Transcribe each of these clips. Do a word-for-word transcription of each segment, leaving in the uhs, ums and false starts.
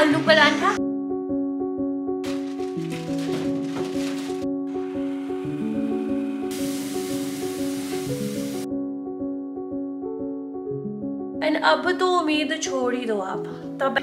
आलू पराठा। एंड अब तो उम्मीद छोड़ ही दो आप तब।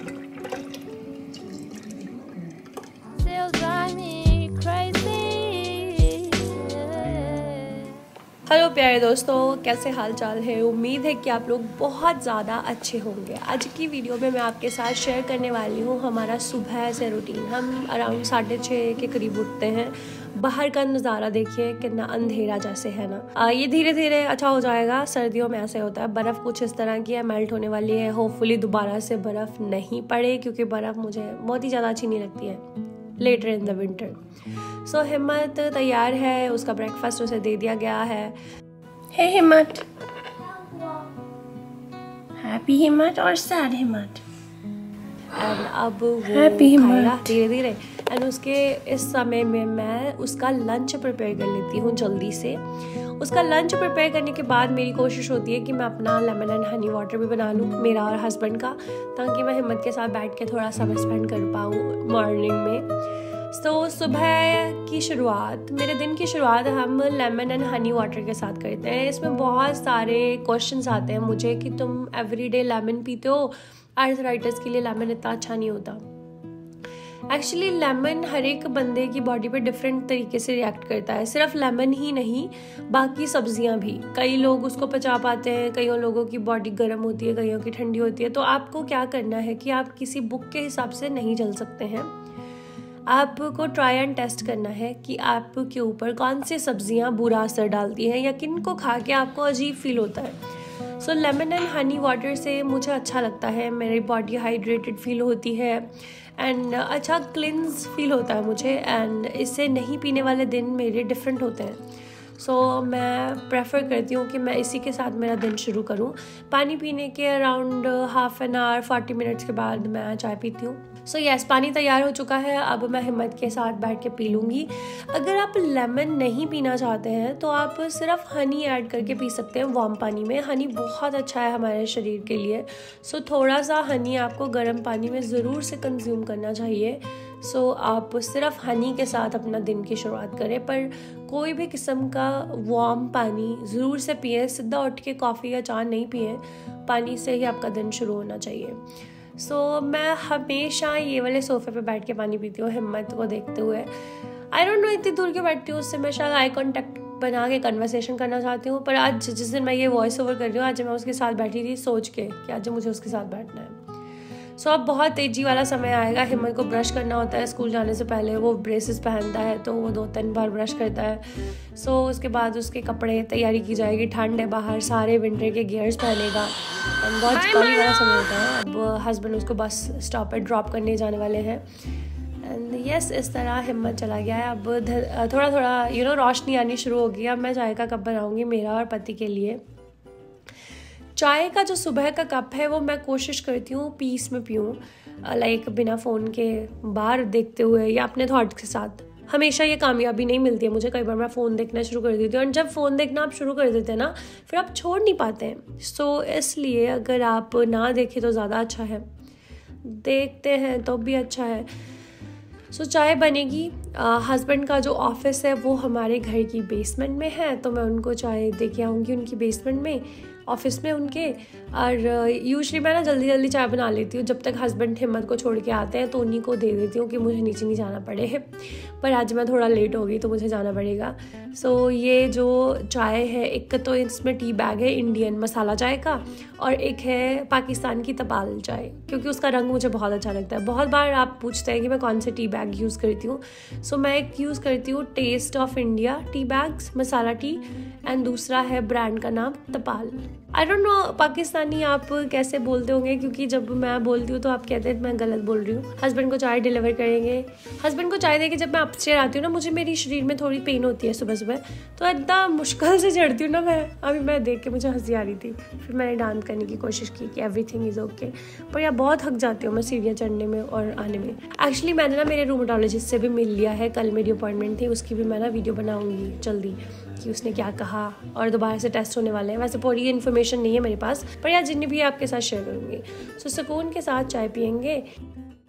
हेलो प्यारे दोस्तों, कैसे हाल चाल है। उम्मीद है कि आप लोग बहुत ज़्यादा अच्छे होंगे। आज की वीडियो में मैं आपके साथ शेयर करने वाली हूँ हमारा सुबह से रूटीन। हम अराउंड साढ़े छः के करीब उठते हैं। बाहर का नज़ारा देखिए कितना अंधेरा जैसे है ना। आ, ये धीरे धीरे अच्छा हो जाएगा। सर्दियों में ऐसे होता है। बर्फ़ कुछ इस तरह की है, मेल्ट होने वाली है। होपफुली दोबारा से बर्फ़ नहीं पड़े, क्योंकि बर्फ़ मुझे बहुत ही ज़्यादा अच्छी नहीं लगती है later in the winter. So so, Himmat तैयार है, उसका ब्रेकफास्ट उसे दे दिया गया है। हे हिम्मत, हैप्पी हिम्मत और सैड हिम्मत। एंड अब वो खाएगा धीरे धीरे। एंड उसके इस समय में मैं उसका लंच प्रिपेयर कर लेती हूँ जल्दी से। उसका लंच प्रिपेयर करने के बाद मेरी कोशिश होती है कि मैं अपना लेमन एंड हनी वाटर भी बना लूँ, मेरा और हस्बैंड का, ताकि मैं हिम्मत के साथ बैठ के थोड़ा समय स्पेंड कर पाऊँ मॉर्निंग में। तो so, सुबह की शुरुआत, मेरे दिन की शुरुआत हम लेमन एंड हनी वाटर के साथ करते हैं। इसमें बहुत सारे क्वेश्चंस आते हैं मुझे कि तुम एवरीडे लेमन पीते हो, आर्थराइटिस के लिए लेमन इतना अच्छा नहीं होता। एक्चुअली लेमन हर एक बंदे की बॉडी पे डिफरेंट तरीके से रिएक्ट करता है। सिर्फ लेमन ही नहीं, बाकी सब्जियां भी। कई लोग उसको पचा पाते हैं, कईयों लोगों की बॉडी गर्म होती है, कईयों की ठंडी होती है। तो आपको क्या करना है कि आप किसी बुक के हिसाब से नहीं चल सकते हैं। आपको ट्राई एंड टेस्ट करना है कि आपके ऊपर कौन सी सब्जियां बुरा असर डालती हैं या किन को खा के आपको अजीब फील होता है। So lemon and honey water से मुझे अच्छा लगता है, मेरी बॉडी हाइड्रेटेड फील होती है एंड अच्छा क्लिन्स फील होता है मुझे। एंड इससे नहीं पीने वाले दिन मेरे डिफरेंट होते हैं। सो so, मैं प्रेफर करती हूँ कि मैं इसी के साथ मेरा दिन शुरू करूँ। पानी पीने के around half an hour forty minutes के बाद मैं चाय पीती हूँ। सो so, यस yes, पानी तैयार हो चुका है। अब मैं हिम्मत के साथ बैठ के पी लूँगी। अगर आप लेमन नहीं पीना चाहते हैं तो आप सिर्फ हनी ऐड करके पी सकते हैं वार्म पानी में। हनी बहुत अच्छा है हमारे शरीर के लिए। सो so, थोड़ा सा हनी आपको गर्म पानी में ज़रूर से कंज्यूम करना चाहिए। सो so, आप सिर्फ हनी के साथ अपना दिन की शुरुआत करें, पर कोई भी किस्म का वार्म पानी ज़रूर से पिए। सीधा उठ के कॉफ़ी या चाय नहीं पिए, पानी से ही आपका दिन शुरू होना चाहिए। सो so, मैं हमेशा ये वाले सोफे पे बैठ के पानी पीती हूँ हिम्मत को देखते हुए। आई डोंट नो इतनी दूर क्यों बैठती हूँ, उससे मैं शायद आई कॉन्टैक्ट बना के कन्वर्सेशन करना चाहती हूँ। पर आज जिस दिन मैं ये वॉइस ओवर कर रही हूँ, आज मैं उसके साथ बैठी थी सोच के कि आज मुझे उसके साथ बैठना है। सो so, अब बहुत तेज़ी वाला समय आएगा। हिम्मत को ब्रश करना होता है स्कूल जाने से पहले। वो ब्रेसेस पहनता है तो वो दो तीन बार ब्रश करता है। सो so, उसके बाद उसके कपड़े तैयारी की जाएगी। ठंड है बाहर, सारे विंटर के गियर्स पहनेगा। एंड बहुत कम वाला समय होता है। अब हस्बैंड उसको बस स्टॉप पे ड्रॉप करने जाने वाले हैं। एंड यस, इस तरह हिम्मत चला गया है। अब थोड़ा थोड़ा यू नो रोशनी आनी शुरू हो गई। अब मैं चाय का कप बनाऊँगी मेरा और पति के लिए। चाय का जो सुबह का कप है वो मैं कोशिश करती हूँ पीस में पीऊँ, लाइक बिना फ़ोन के बाहर देखते हुए या अपने थॉट्स के साथ। हमेशा ये कामयाबी नहीं मिलती है मुझे। कई बार मैं फ़ोन देखना शुरू कर देती हूँ, और जब फ़ोन देखना आप शुरू कर देते हैं ना, फिर आप छोड़ नहीं पाते हैं। सो so, इसलिए अगर आप ना देखें तो ज़्यादा अच्छा है, देखते हैं तो भी अच्छा है। सो so, चाय बनेगी। हस्बैंड का जो ऑफिस है वो हमारे घर की बेसमेंट में है, तो मैं उनको चाय दे के आऊँगी उनकी बेसमेंट में, ऑफिस में उनके। और यूजुअली मैं ना जल्दी जल्दी चाय बना लेती हूँ। जब तक हस्बैंड हिम्मत को छोड़ के आते हैं तो उन्हीं को दे देती हूँ कि मुझे नीचे नहीं जाना पड़े। पर आज मैं थोड़ा लेट हो गई तो मुझे जाना पड़ेगा। सो so, ये जो चाय है, एक तो इसमें टी बैग है इंडियन मसाला चाय का, और एक है पाकिस्तान की तपाल चाय, क्योंकि उसका रंग मुझे बहुत अच्छा लगता है। बहुत बार आप पूछते हैं कि मैं कौन से टी बैग यूज़ करती हूँ। सो so, मैं एक यूज़ करती हूँ taste of India tea bags masala tea, and दूसरा है ब्रांड का नाम Tapal. I don't know Pakistani आप कैसे बोलते होंगे, क्योंकि जब मैं बोलती हूँ तो आप कहते हैं मैं गलत बोल रही हूँ। हस्बैंड को चाय डिलीवर करेंगे। हस्बैंड को चाय देके जब मैं अपस्टेयर आती हूँ ना, मुझे मेरी शरीर में थोड़ी पेन होती है सुबह सुबह, तो इतना मुश्किल से चढ़ती हूँ ना मैं। अभी मैं देख के मुझे हंसी आ रही थी, फिर मैंने डांस करने की कोशिश की कि एवरीथिंग इज़ ओके। पर यार बहुत थक जाती हूँ मैं सीढ़ियाँ चढ़ने में और आने में। एक्चुअली मैंने ना मेरे रूमेटोलॉजिस्ट से भी मिल लिया है, कल मेरी अपॉइंटमेंट थी, उसकी भी मैं ना वीडियो बनाऊँगी जल्दी कि उसने क्या कहा, और दोबारा से टेस्ट होने वाले हैं। वैसे पूरी इन्फॉर्मेशन नहीं है मेरे पास, पर यार जितनी भी आपके साथ शेयर करूँगी। सो सुकून के साथ चाय पियेंगे।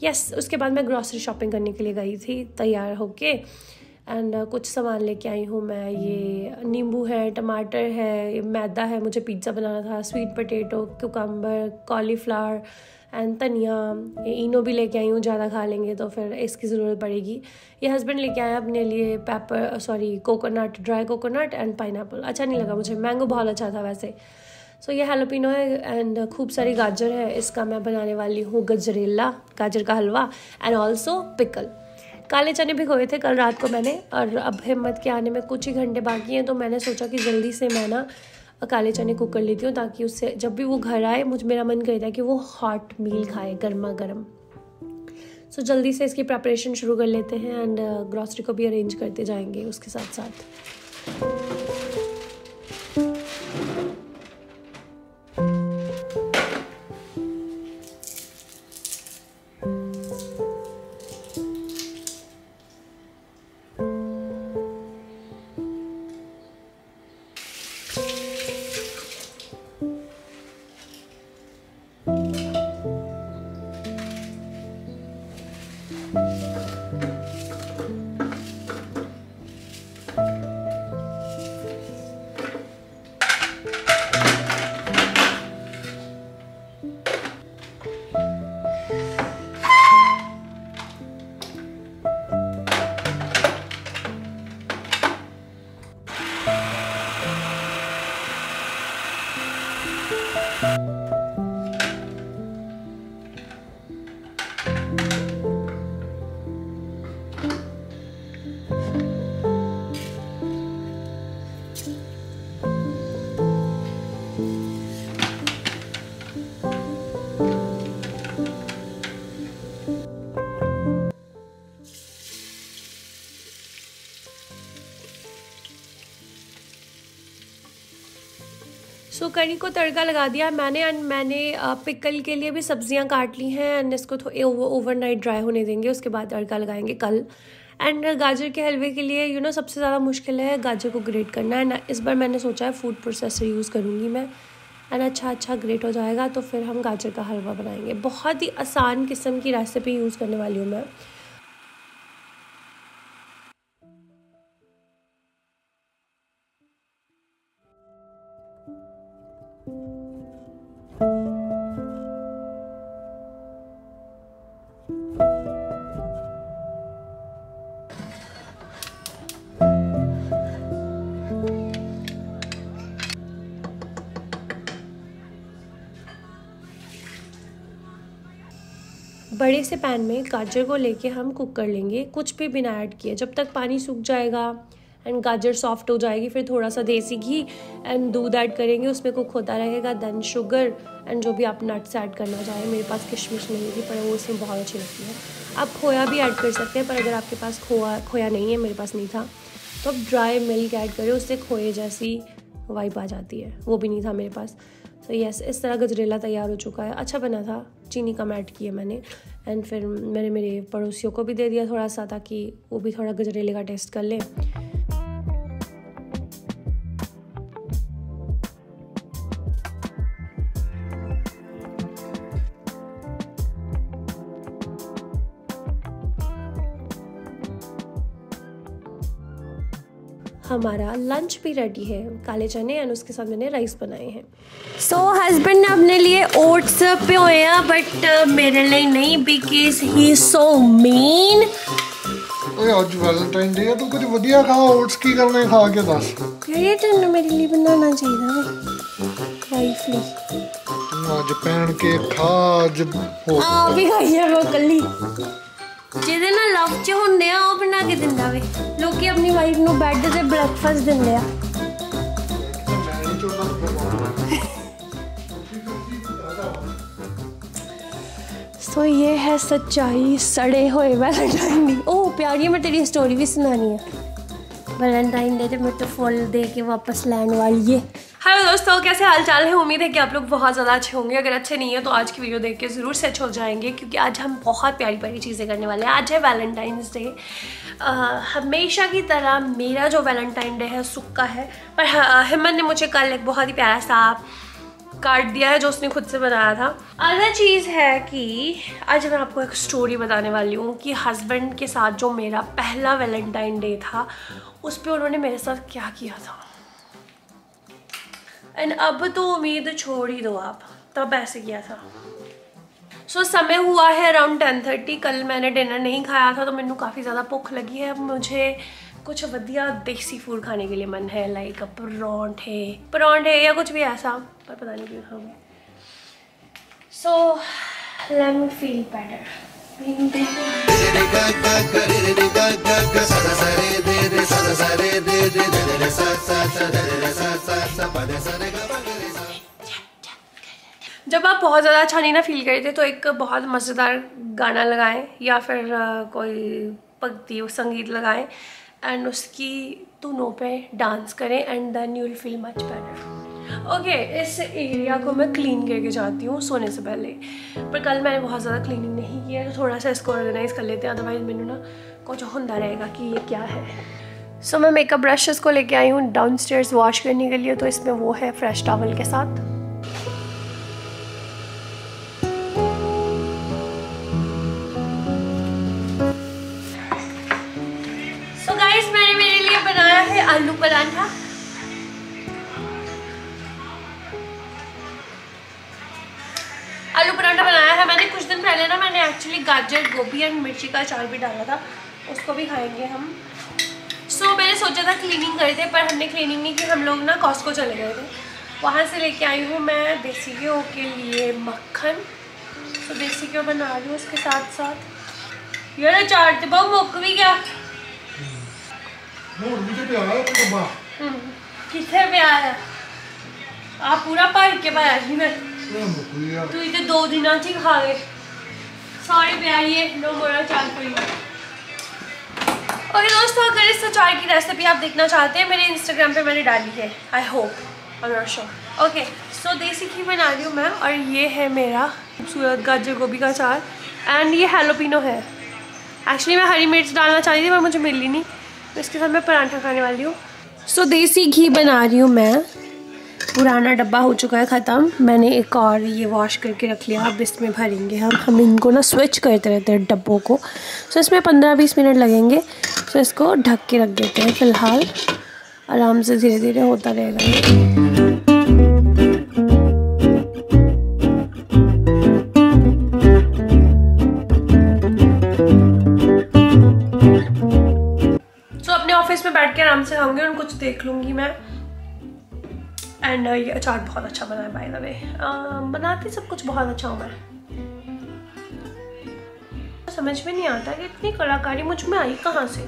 यस yes, उसके बाद मैं ग्रॉसरी शॉपिंग करने के लिए गई थी तैयार होके एंड uh, कुछ सामान लेके आई हूँ मैं। ये नींबू है, टमाटर है, मैदा है, मुझे पिज़्ज़ा बनाना था, sweet potato, cucumber, cauliflower and dhania. इनो भी लेके आई हूँ, ज़्यादा खा लेंगे तो फिर इसकी ज़रूरत पड़ेगी। ये हस्बैंड लेके आया अपने लिए paper sorry coconut, dry coconut and pineapple. अच्छा नहीं लगा मुझे, मैंगो बहुत अच्छा था वैसे। सो so, ये हैलोपिनो है एंड खूब सारी गाजर है, इसका मैं बनाने वाली हूँ गजरेला, गाजर का हलवा एंड ऑल्सो पिकल। काले चने भिगोए थे कल रात को मैंने, और अब हिम्मत के आने में कुछ ही घंटे बाकी हैं तो मैंने सोचा कि जल्दी से मैं ना काले चने कुक कर लेती हूँ, ताकि उससे जब भी वो घर आए मुझ मेरा मन करता है कि वो हॉट मील खाए, गर्मा गर्म। सो so, जल्दी से इसकी प्रिपरेशन शुरू कर लेते हैं एंड ग्रॉसरी को भी अरेंज करते जाएंगे उसके साथ साथ। सो so, करी को तड़का लगा दिया मैंने एंड मैंने पिकल के लिए भी सब्जियां काट ली हैं एंड इसको थोड़ा ओवरनाइट ड्राई होने देंगे, उसके बाद तड़का लगाएंगे कल। एंड गाजर के हलवे के लिए यू you नो know, सबसे ज़्यादा मुश्किल है गाजर को ग्रेट करना। एंड इस बार मैंने सोचा है फूड प्रोसेसर यूज़ करूँगी मैं, एंड अच्छा अच्छा ग्रेट हो जाएगा तो फिर हम गाजर का हलवा बनाएंगे। बहुत ही आसान किस्म की रेसिपी यूज़ करने वाली हूँ मैं। बड़े से पैन में गाजर को लेके हम कुक कर लेंगे, कुछ भी बिना ऐड किए, जब तक पानी सूख जाएगा एंड गाजर सॉफ्ट हो जाएगी। फिर थोड़ा सा देसी घी एंड दूध ऐड करेंगे, उसमें कुक होता रहेगा। देन शुगर एंड जो भी आप नट्स ऐड करना चाहें। मेरे पास किशमिश नहीं थी पर वो इसमें बहुत अच्छी लगती है। आप खोया भी ऐड कर सकते हैं, पर अगर आपके पास खोया खोया नहीं है, मेरे पास नहीं था, तो आप ड्राई मिल्क ऐड करें, उससे खोए जैसी वाइब आ जाती है। वो भी नहीं था मेरे पास। तो यस, इस तरह गजरेला तैयार हो चुका है। अच्छा बना था, चीनी कम ऐड किया मैंने। एंड फिर मैंने मेरे पड़ोसियों को भी दे दिया थोड़ा सा, ताकि वो भी थोड़ा गजरेले का टेस्ट कर लें। हमारा लंच भी रेडी है, काले चने एंड उसके साथ मैंने राइस बनाए हैं। सो हस्बैंड ने अपने लिए ओट्स पियोए हैं, बट मेरे लिए नहीं, because he is so mean. ओए आज वैलेंटाइन डे है, तो कुछ बढ़िया खा, ओट्स की करने खा के दस। ये तेन मेरे लिए बनाना चाहिए वाइफ ਲਈ। तू आज पहन के खा, आज हो आ भी खाई है वो कल्ली ਜਿਹਦੇ ਨਾਲ ਲਵ ਚ ਹੁੰਦੇ ਆ, ਉਹ ਬਣਾ ਕੇ ਦਿੰਦਾ ਵੇ। ਲੋਕੀ ਆਪਣੀ ਵਾਈਫ ਨੂੰ ਬੈੱਡ ਤੇ ਬ੍ਰੈਕਫਾਸਟ ਦਿੰਦੇ ਆ। सो ये है सच्चाई सड़े हुए वैलेंटाइन डी। ओह प्यारी, मैं तेरी स्टोरी भी सुनानी है। वैलेंटाइन डे तो मैं तो फुल दे के वापस लैंड वाली है। हेलो दोस्तों, कैसे हाल चाल है? उम्मीद है कि आप लोग बहुत ज़्यादा अच्छे होंगे। अगर अच्छे नहीं है तो आज की वीडियो देख के ज़रूर से अच्छे हो जाएंगे, क्योंकि आज हम बहुत प्यारी प्यारी चीज़ें करने वाले हैं। आज है वैलेंटाइंस डे। हमेशा की तरह मेरा जो वैलेंटाइन डे है सुक्का है, पर हिम्मत ने मुझे कल एक बहुत ही प्यारा सा काट दिया है जो उसने खुद से बनाया था। अदर चीज़ है कि आज मैं आपको एक स्टोरी बताने वाली हूँ कि हस्बैंड के साथ जो मेरा पहला वैलेंटाइन डे था उस पर उन्होंने मेरे साथ क्या किया था। एंड अब तो उम्मीद छोड़ ही दो आप, तब ऐसे किया था। सो so, समय हुआ है अराउंड टेन थर्टी। कल मैंने डिनर नहीं खाया था तो मैंने काफ़ी ज़्यादा भुख लगी है। अब मुझे कुछ बढ़िया देसी फूड खाने के लिए मन है, लाइक परांठे परांठे या कुछ भी ऐसा, पर पता नहीं क्यों खाऊंगी। So let me feel better. जब आप बहुत ज़्यादा अच्छा नहीं ना फील करते तो एक बहुत मज़ेदार गाना लगाएं या फिर कोई भक्ति संगीत लगाएं एंड उसकी धुनों पे डांस करें and then you will feel much better. Okay, इस एरिया को मैं क्लीन करके जाती हूँ सोने से पहले, पर कल मैंने बहुत ज़्यादा क्लीनिंग नहीं किया तो थोड़ा सा इसको ऑर्गेनाइज कर लेते हैं, अदरवाइज मैंने ना कुछ होता रहेगा कि ये क्या है। सो so, मैं मेकअप ब्रशेस को लेके आई हूँ डाउनस्टेयर्स वॉश करने के लिए, तो इसमें वो है फ्रेश टॉवल के साथ। सो गाइस, मैंने मेरे लिए बनाया है आलू पराठा। आलू पराठा बनाया है मैंने कुछ दिन पहले ना। मैंने एक्चुअली गाजर, गोभी एंड मिर्ची का अचार भी डाला था, उसको भी खाएंगे हम। सो so, मैंने सोचा था क्लीनिंग करते, पर हमने क्लीनिंग नहीं की। हम लोग ना कॉस्को चले गए थे, वहाँ से लेके आई हूँ मैं देसी घी के लिए मक्खन। तो देसी घी बना रही हूँ उसके साथ साथ। यार अचार तो बहुत मुक भी गया। कितने पे आया आप पूरा भर के पाया ही मैं तू इधर दो दिन ही खा गए सारे प्यारिए नो मोरा अचार कोई। ओके दोस्तों, अगर इस अचार की रेसिपी आप देखना चाहते हैं मेरे इंस्टाग्राम पे मैंने डाली है, I hope I am not sure. Okay, so देसी घी बना रही हूँ मैं, और ये है मेरा खूबसूरत गाजर गोभी का अचार एंड ये हैलोपिनो है। एक्चुअली मैं हरी मिर्च डालना चाहती थी पर मुझे मिली नहीं, तो इसके साथ मैं पराठा खाने वाली हूँ। सो so, देसी घी बना रही हूँ मैं। पुराना डब्बा हो चुका है ख़त्म, मैंने एक और ये वॉश करके रख लिया। अब इसमें भरेंगे हम हम इनको ना स्विच करते रहते हैं डब्बों को। सो so, इसमें पंद्रह बीस मिनट लगेंगे। सो so, इसको ढक के रख देते हैं फ़िलहाल, आराम से धीरे धीरे होता रहेगा। ऑफिस में बैठ के आराम से खाऊंगी और कुछ देख लूंगी मैं। एंड uh, ये अचार बहुत अच्छा बना है बाय द वे। बनाती सब कुछ बहुत अच्छा हूँ मैं। समझ में नहीं आता कि इतनी कलाकारी मुझ में आई कहाँ से।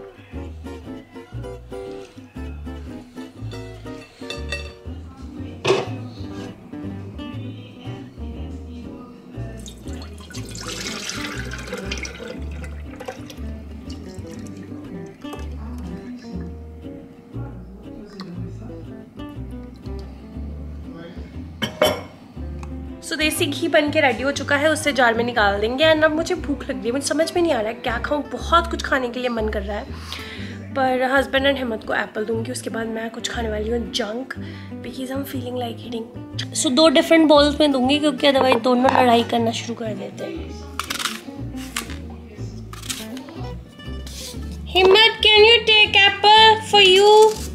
सो so, देसी घी बन के रेडी हो चुका है, उससे जार में निकाल देंगे। एंड अब मुझे भूख लग रही है, मुझे समझ में नहीं आ रहा है क्या खाऊं। बहुत कुछ खाने के लिए मन कर रहा है, पर हस्बैंड एंड हिम्मत को एप्पल दूंगी, उसके बाद मैं कुछ खाने वाली हूँ junk, because I am feeling like eating. So दो डिफरेंट बाउल्स में दूंगी क्योंकि अदरवाइज दोनों लड़ाई करना शुरू कर देते हैं। Himmat, can you take apple for you?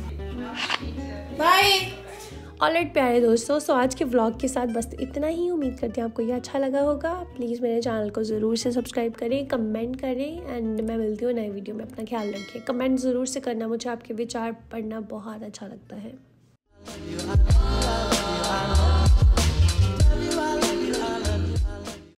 Bye. Alright प्यारे दोस्तों, सो आज के व्लॉग के साथ बस इतना ही। उम्मीद करते हैं आपको ये अच्छा लगा होगा। प्लीज़ मेरे चैनल को ज़रूर से सब्सक्राइब करें, कमेंट करें एंड मैं मिलती हूँ नए वीडियो में। अपना ख्याल रखें, कमेंट ज़रूर से करना, मुझे आपके विचार पढ़ना बहुत अच्छा लगता है।